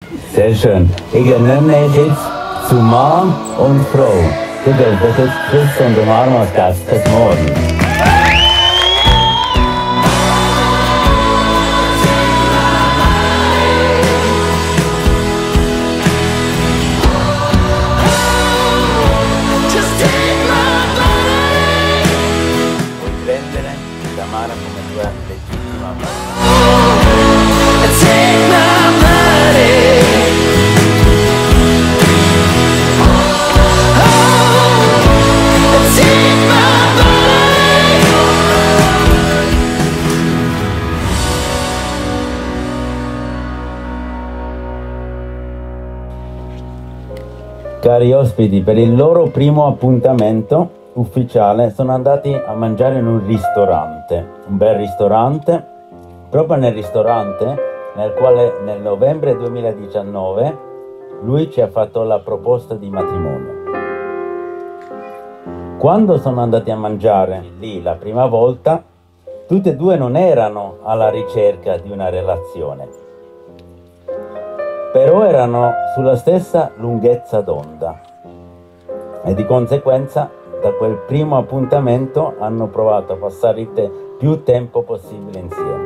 Sehr schön. Ich ernenne mich jetzt zu Mann und Frau. Du dürft das jetzt küssen und umarmen als Gäste. Bis morgen. Cari ospiti, per il loro primo appuntamento ufficiale sono andati a mangiare in un ristorante, un bel ristorante, proprio nel ristorante nel quale nel novembre 2019 lui ci ha fatto la proposta di matrimonio. Quando sono andati a mangiare lì la prima volta, tutti e due non erano alla ricerca di una relazione, però erano sulla stessa lunghezza d'onda e di conseguenza da quel primo appuntamento hanno provato a passare più tempo possibile insieme.